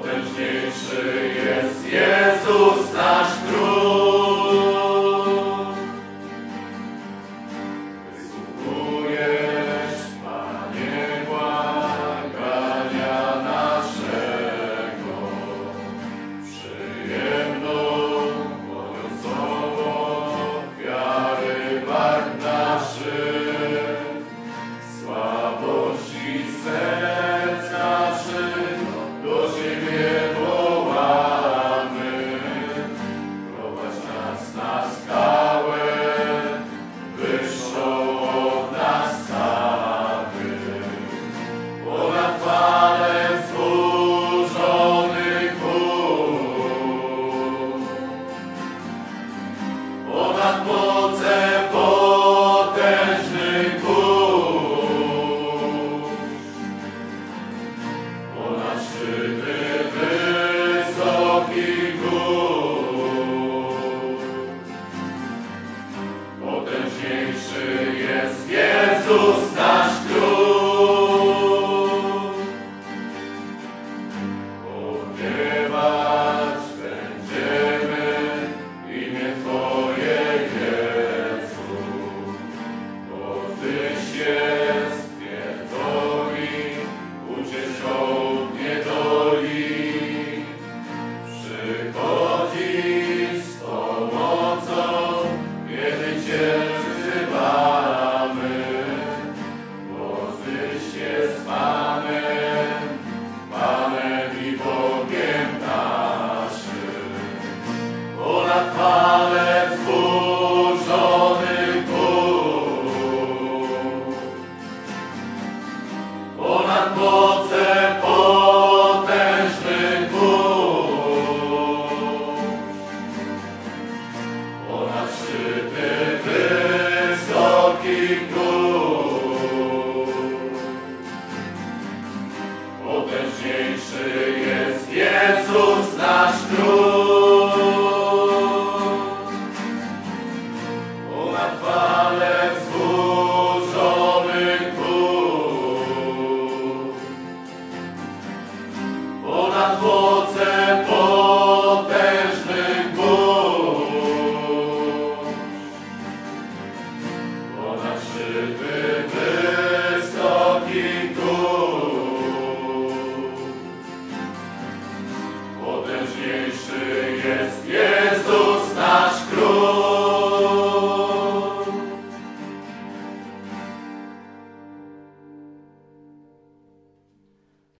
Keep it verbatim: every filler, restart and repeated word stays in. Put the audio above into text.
Potężniejszy jest Jezus nasz Król. Wysłuchujesz, Panie, błagania naszego, przyjemną, błogosławą ofiary bark naszych, słabości serc naszych, do Ciebie wołamy. Prowadź nas na skałę, wyższą od nas samych, ponad falę zburzonych wód, ponad moce potężnych burz, ponad szczyty wysokich gór. Potężniejszy jest Jezus nasz Król. Odkrywać będziemy imię Twoje, Jezu, bo Tyś jest twierdzą i ucieczką w niedoli. Przychodzisz z tą mocą, kiedy Cię wzywamy, bo Tyś jest Panem, Panem i Bogiem naszym. Ponad falę zburzonych wód, ponad moce potężnych burz, ponad szczyty wysokich gór. Potężniejszy jest Jezus nasz Król.